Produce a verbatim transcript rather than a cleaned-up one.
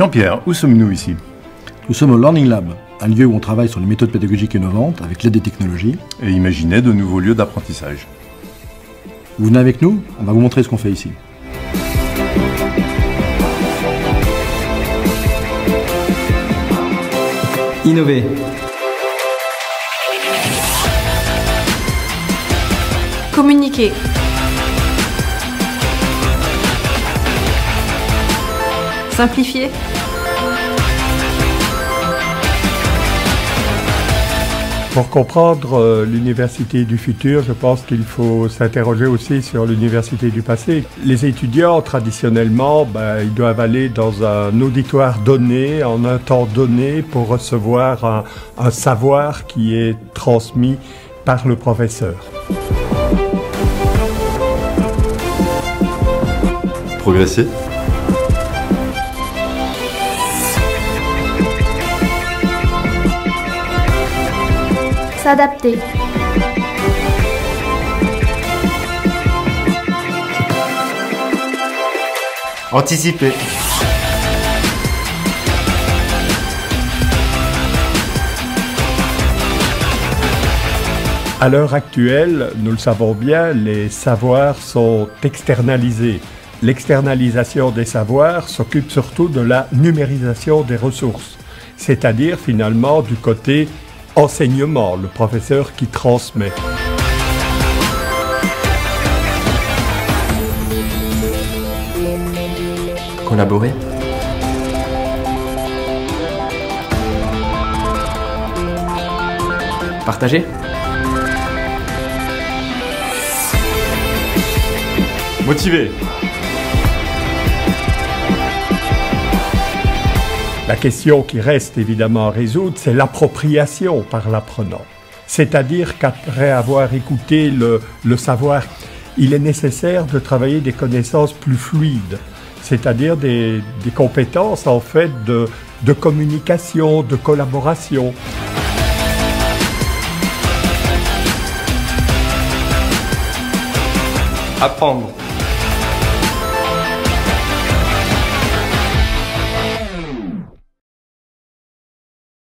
Jean-Pierre, où sommes-nous ici? Nous sommes au Learning Lab, un lieu où on travaille sur les méthodes pédagogiques innovantes avec l'aide des technologies. Et imaginez de nouveaux lieux d'apprentissage. Vous venez avec nous? On va vous montrer ce qu'on fait ici. Innover. Communiquer. Simplifier. Pour comprendre euh, l'université du futur, je pense qu'il faut s'interroger aussi sur l'université du passé. Les étudiants, traditionnellement, ben, ils doivent aller dans un auditoire donné, en un temps donné, pour recevoir un, un savoir qui est transmis par le professeur. Progresser. S'adapter. Anticiper. À l'heure actuelle, nous le savons bien, les savoirs sont externalisés. L'externalisation des savoirs s'occupe surtout de la numérisation des ressources, c'est-à-dire finalement du côté enseignement, le professeur qui transmet. Collaborer. Partager. Motiver. La question qui reste évidemment à résoudre, c'est l'appropriation par l'apprenant. C'est-à-dire qu'après avoir écouté le, le savoir, il est nécessaire de travailler des connaissances plus fluides, c'est-à-dire des, des compétences en fait de, de communication, de collaboration. Apprendre.